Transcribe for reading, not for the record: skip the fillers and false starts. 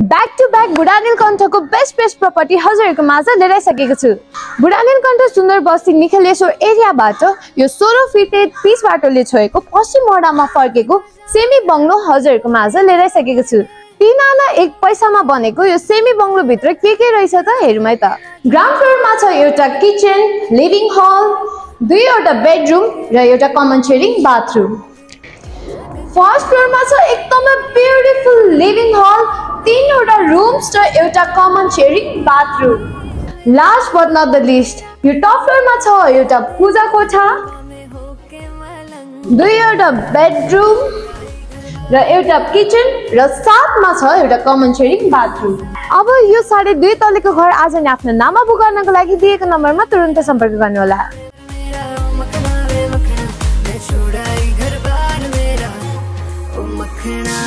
Back to back बुढा नीलकण्ठको best property हजुरहरूको माझ लिएर आइसकेको छु। बुढा नीलकण्ठ सुन्दर बस्ती निखिलेश्वर एरियाबाट यो 16 फिटेड 30 बाटोले छोएको पश्चिम मोडामा फर्केको सेमी बङ्गलो हजुरहरूको माझ लिएर आइसकेको छु। 3 आना 1 पैसामा बनेको यो सेमी बङ्गलो भित्र के रहेछ त हेरौँ है त। ग्राउन्ड फ्लोरमा छ एउटा किचन, लिभिङ हल, 2वटा बेडरुम र एउटा कमन शेयरिङ बाथरुम। फर्स्ट फ्लोरमा छ एकदमै ब्युटिफुल लिभिङ हल, 3वटा रूम्स र एउटा common sharing bathroom. Last but not the least यो टप फ्लोरमा छ एउटा पूजा कोठा, 2वटा बेडरुम र एउटा किचन र साथमा छ एउटा कमन शेयरिङ बाथरुम। अब यो 2.5 तलेको घर आज नै आफ्नो नाममा बुक गर्नको लागि दिएको नम्बरमा तुरुन्तै सम्पर्क गर्नुहोला। मखना